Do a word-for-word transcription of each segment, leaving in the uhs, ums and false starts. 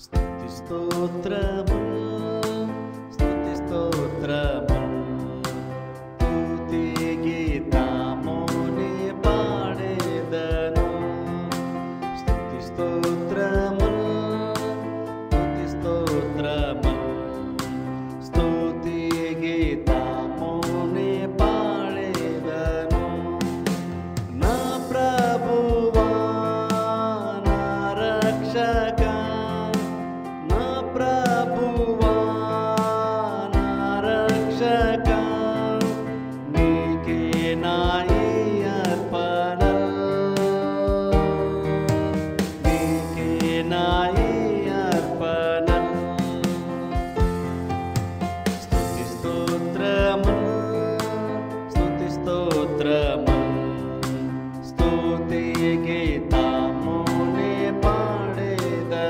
స్తుతి స్తోత్రము స్తుతి స్తోత్రము స్తుతి గీతముని పాడేదను స్తుతి స్తోత్రము స్తుతి స్తోత్రము స్తుతి గీతముని పాడేదను నా ప్రభువా నా రక్షక ప్రభువా నా రక్షక నీకే నా ఈ అర్పణలు నీకే నా ఈ అర్పణలు స్తుతి స్తోత్రము స్తుతి స్తోత్రము స్తుతి గీతముని పాడేదను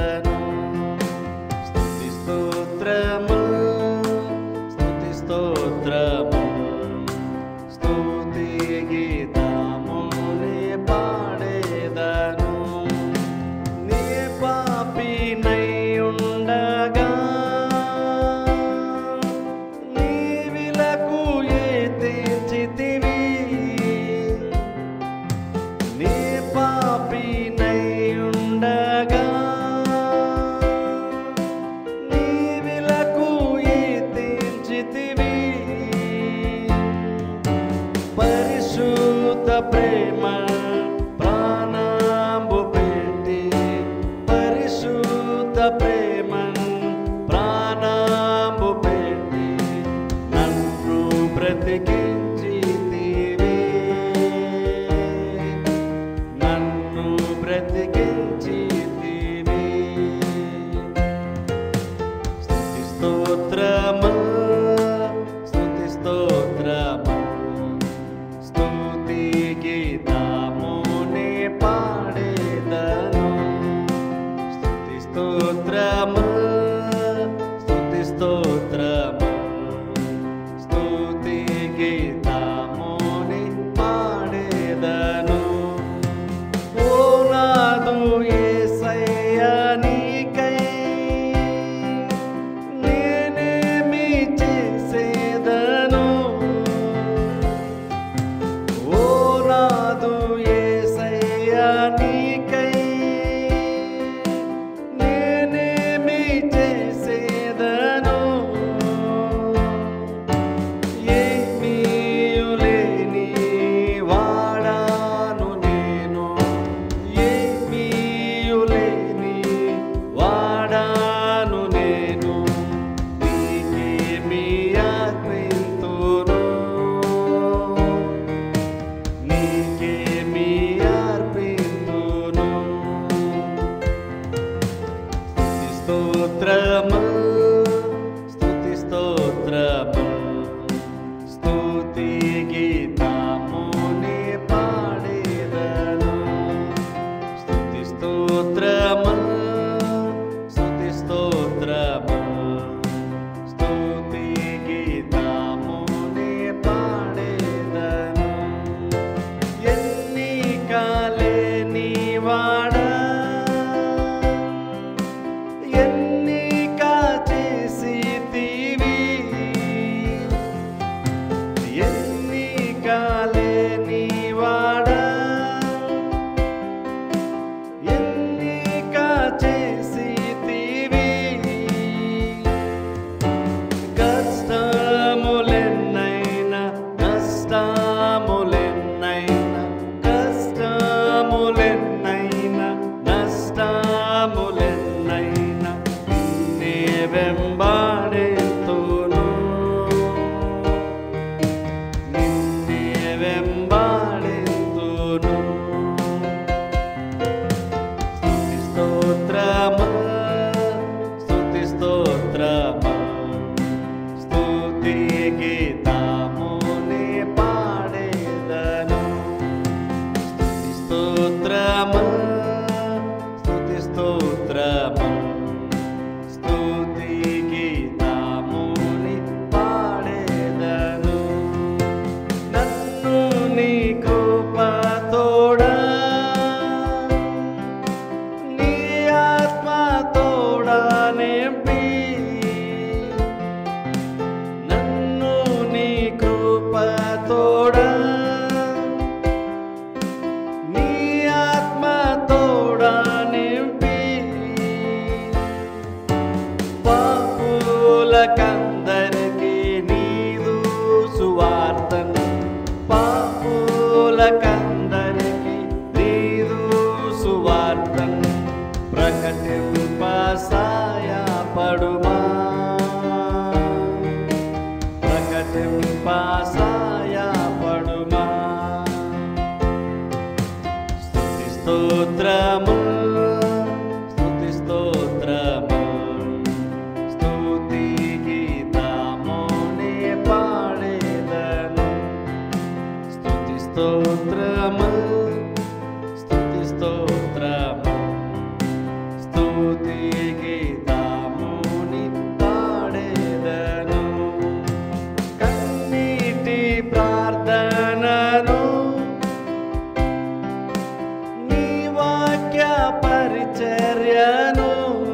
పరిచర్యను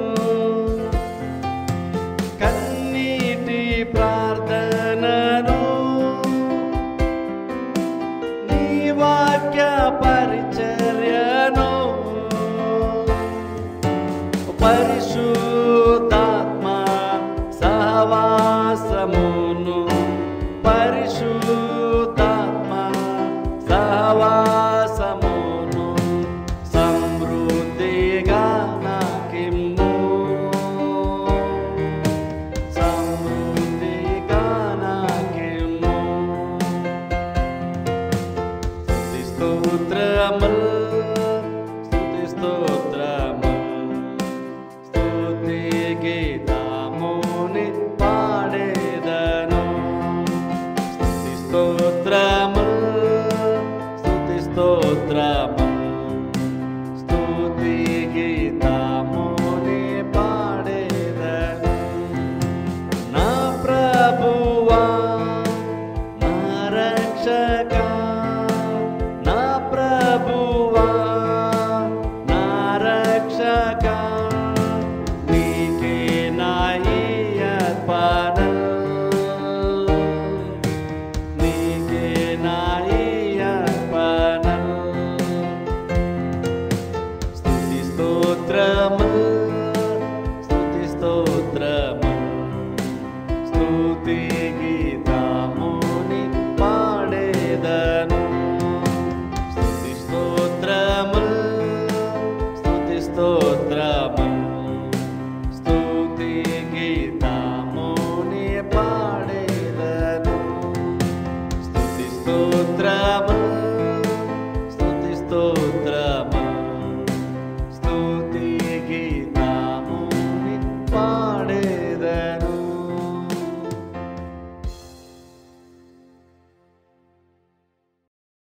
కన్నీటి ప్రార్థనను నీ వాక్య పరిచర్యను పరిశుద్ధాత్మ సహవాసమును పరిశుద్ధాత్మ సహవాసమును సమృద్ధిగా నాకిమ్ము సమృద్ధిగా నాకిమ్ము స్తుతి స్తోత్రములు స్తుతి స్తోత్రములు స్తుతి గీతముని పాడేదను స్తుతి స్తోత్రములు స్తుతి స్తోత్రములు స్తుతి గీతముని పాడేదను నా ప్రభువా నా రక్షకా నా ప్రభువా నా రక్షకా నీకే నా ఈ అర్పణలు నీకే నా ఈ అర్పణలు స్తుతి స్తోత్రములు స్తుతి స్తోత్రములు స్తుతి గీతముని పాడేదను స్తుతి స్తోత్రములు స్తుతి స్తోత్రములు